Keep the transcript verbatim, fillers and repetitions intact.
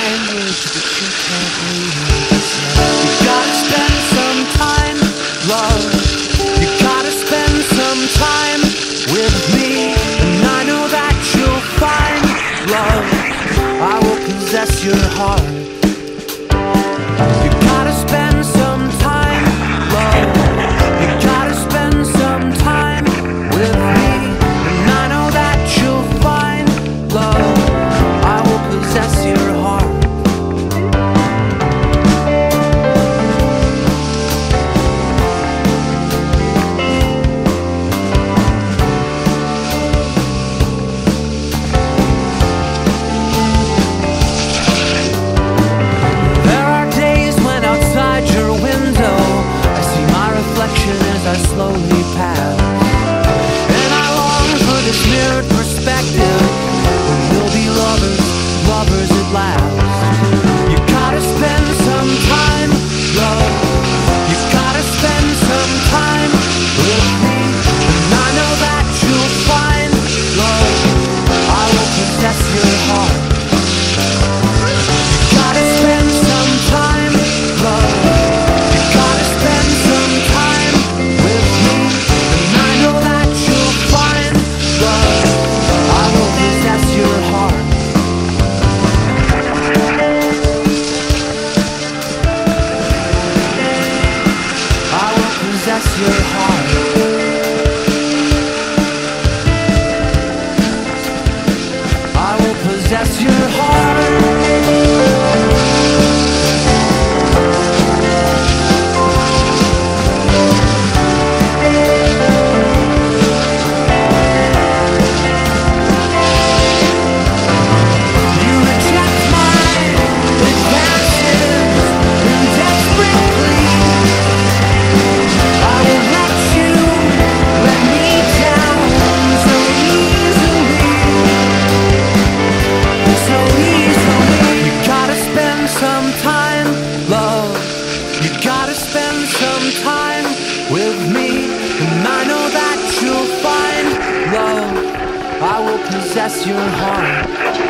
language that you can't read. You gotta spend some time, love. You gotta spend some time with me, and I know that you'll find love. I will possess your heart. You gotta spend some time, love. You gotta spend some time with me, and I know that you'll find love. I will possess your heart. As I slowly pass, and I long for this mirrored perspective when we'll be lovers, lovers at last. You gotta spend some time, love. You gotta spend some time with me, and I know that you'll find love. I will possess your heart. You gotta spend some time, love. You gotta spend some time with me, and I know that you'll find love. I will possess your heart. I will possess your heart. I will possess your heart. Some time, love. You gotta spend some time with me, and I know that you'll find love. I will possess your heart.